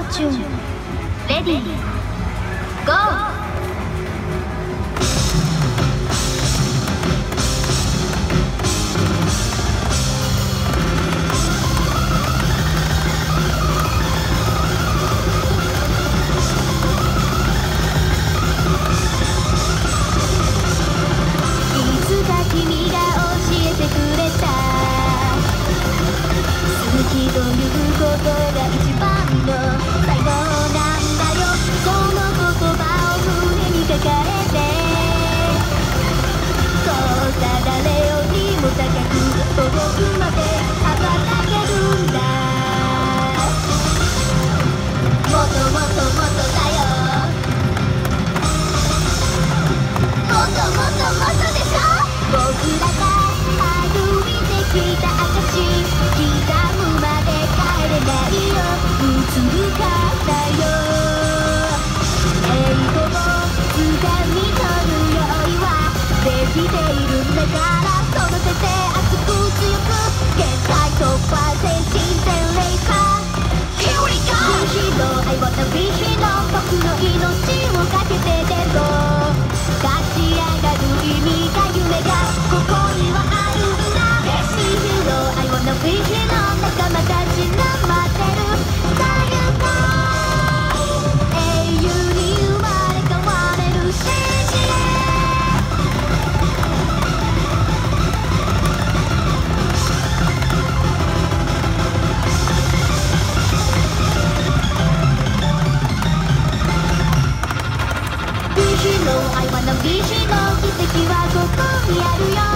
チューンレディーゴー。ということが一番の最後なんだよ。その言葉を胸に書かれて、そうさ誰よりも高く遠くまで羽ばたけるんだ。もっともっともっとだよ。もっともっともっとでしょ。僕らが歩いてきた証、刻むまで帰れないよ。映るからよ。栄光を掴み取る用意はできているんだから、その手で熱く強く限界突破、精神全霊化。Here we go! Be hero, I wanna be hero。 僕の命をかけてでも立ち上がる意味が夢がここにはあるんだ。Be hero, I wanna be hero。 仲間たちが待ってる。さゆか英雄に生まれ変われるシージ。Be hero, I wanna be hero。 奇跡はここにあるよ。